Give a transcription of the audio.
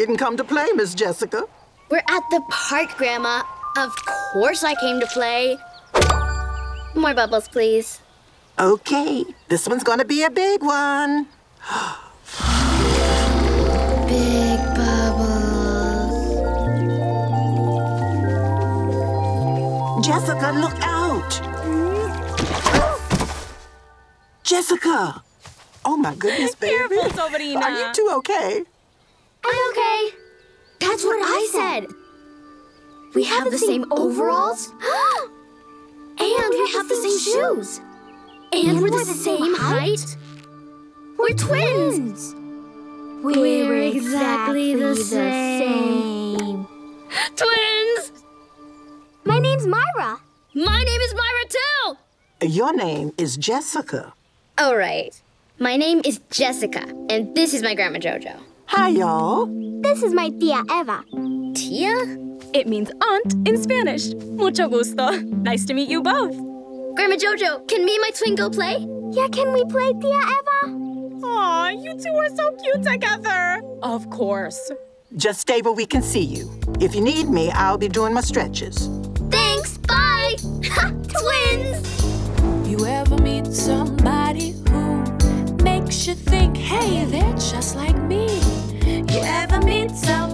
didn't come to play, Miss Jessica. We're at the park, Grandma. Of course I came to play. More bubbles, please. Okay, this one's gonna be a big one. Big bubbles. Jessica, look out! Jessica! Oh my goodness, baby. Careful, Sobrina. Are you two okay? I'm okay. That's what I said. We have the same overalls. And we have the same shoes. And we're the same height. We're twins. We're exactly the same. Twins! My name's Myra. My name is Myra, too. Your name is Jessica. All right. My name is Jessica, and this is my Grandma Jojo. Hi, y'all. This is my tia Eva. Tia? It means aunt in Spanish. Mucho gusto. Nice to meet you both. Grandma Jojo, can me and my twin go play? Yeah, can we play, tia Eva? Aw, you two are so cute together. Of course. Just stay where we can see you. If you need me, I'll be doing my stretches. Thanks, bye! Twins! You ever meet somebody who makes you think, hey, they're just like me? You ever meet somebody